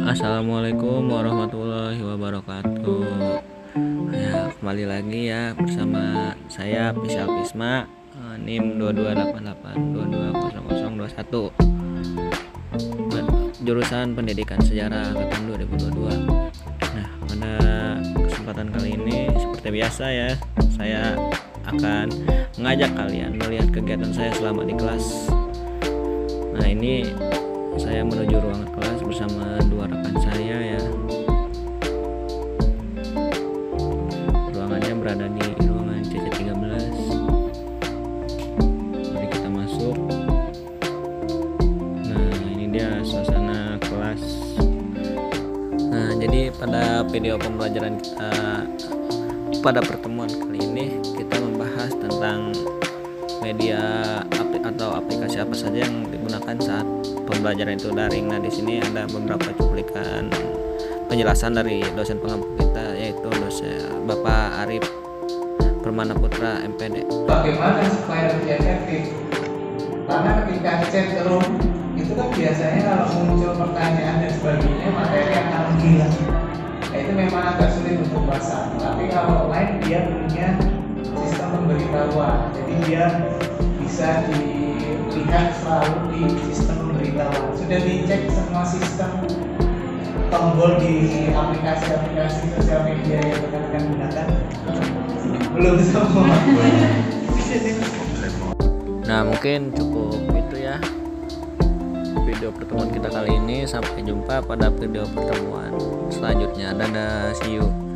Assalamualaikum warahmatullahi wabarakatuh. Ya, kembali lagi ya bersama saya Pisal Pisma, NIM 2288220021, jurusan Pendidikan Sejarah angkatan 2022. Nah, pada kesempatan kali ini seperti biasa ya, saya akan mengajak kalian melihat kegiatan saya selama di kelas. Nah, ini saya menuju ruangan kelas bersama dua rekan saya ya. Ruangannya berada di ruangan CC13. Mari kita masuk. Nah, ini dia suasana kelas. Nah, jadi pada video pembelajaran kita pada pertemuan kali ini kita membahas tentang media atau aplikasi apa saja yang digunakan saat pembelajaran itu daring. Nah, di sini ada beberapa cuplikan penjelasan dari dosen pengampu kita, yaitu dosen Bapak Arif Permana Putra MPD. Bagaimana supaya lebih efektif? Karena ketika chat room itu kan biasanya kalau muncul pertanyaan dan sebagainya materi akan menghilang. Nah, itu memang agak sulit untuk bahasa. Tapi kalau online dia punya sistem pemberitahuan, jadi dia bisa dilihat selalu di sistem pemberitahuan. Sudah dicek semua sistem tombol di aplikasi-aplikasi sosial media yang rekan-rekan gunakan? Belum semua. Nah, mungkin cukup itu ya video pertemuan kita kali ini. Sampai jumpa pada video pertemuan selanjutnya. Dadah, see you.